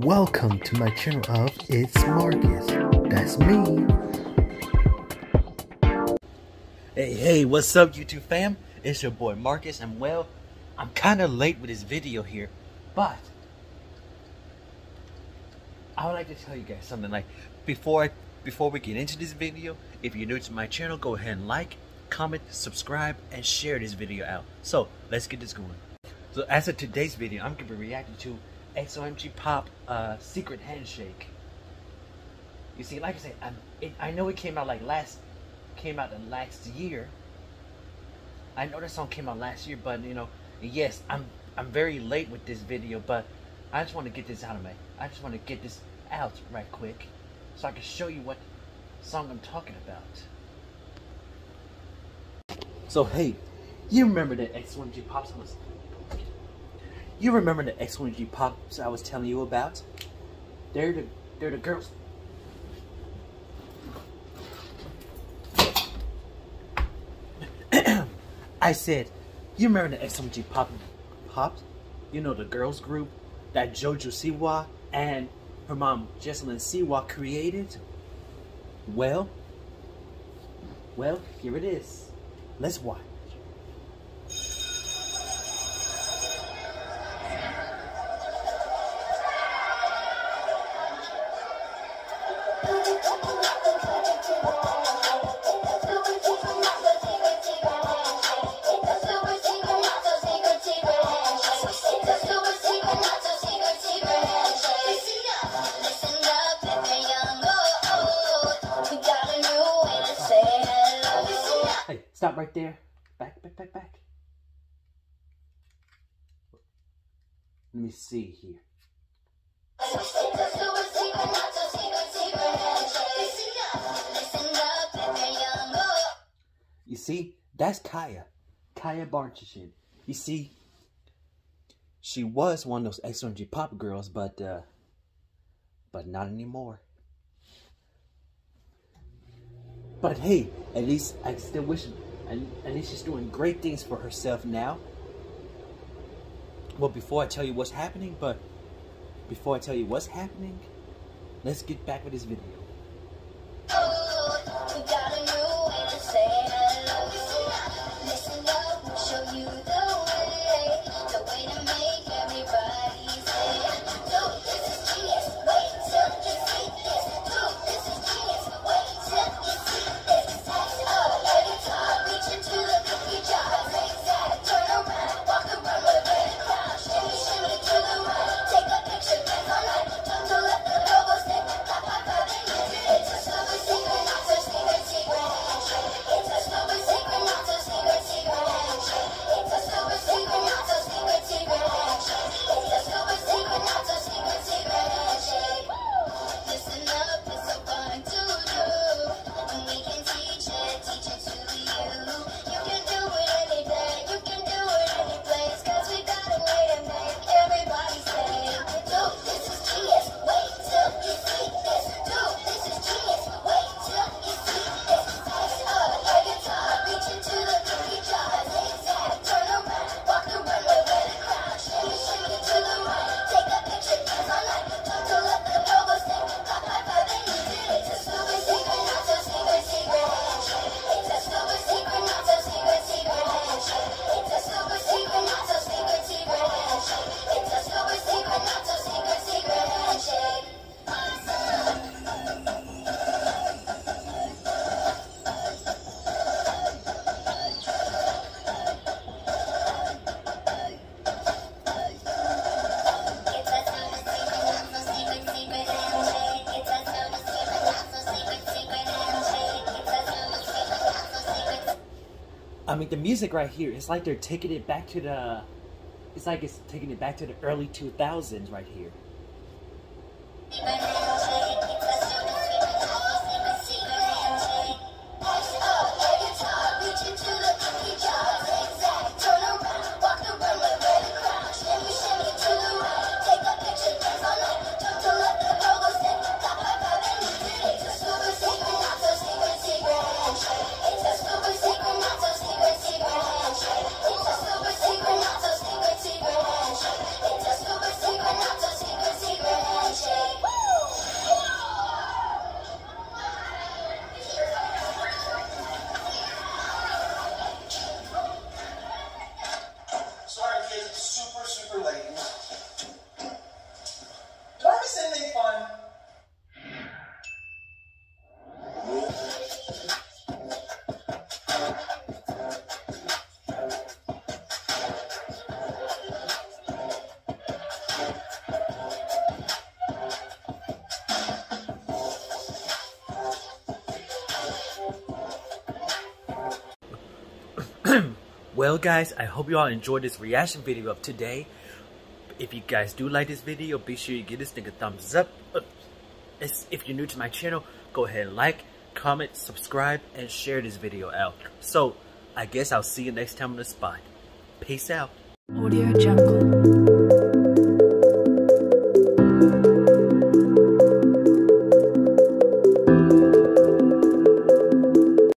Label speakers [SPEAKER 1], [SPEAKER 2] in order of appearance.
[SPEAKER 1] Welcome to my channel of It's Marcus. That's me.
[SPEAKER 2] Hey, what's up YouTube fam? It's your boy Marcus, and well, I'm kind of late with this video here, but I would like to tell you guys something. Like before we get into this video, if you're new to my channel, go ahead and like, comment, subscribe, and share this video out. So let's get this going. So as of today's video, I'm gonna be reacting to XOMG Pop Secret Handshake. You see, like I said, I know it came out last year. I know that song came out last year, but you know, yes, I'm very late with this video, but I just want to get this out of me. I just want to get this out right quick, so I can show you what song I'm talking about. So hey, you remember the XOMG Pop song? You remember the XOMG Pops I was telling you about? They're the girls. I said, you remember the XOMG Pops? You know, the girls group that JoJo Siwa and her mom Jesselyn Siwa created? Well, here it is. Let's watch. Hey, stop right there. Back. Let me see here. You see, that's Kaya Barchichin. You see, she was one of those XOMG Pop girls, but not anymore. But hey, at least I still wish, at least she's doing great things for herself now. Well, before I tell you what's happening, let's get back with this video. I mean, the music right here, it's like they're taking it back to the, it's taking it back to the early 2000s right here. Well guys, I hope you all enjoyed this reaction video of today. If you guys do like this video, be sure you give this thing a thumbs up. If you're new to my channel, go ahead and like, comment, subscribe, and share this video out. So, I guess I'll see you next time on the spot. Peace out.
[SPEAKER 3] Audio Jungle.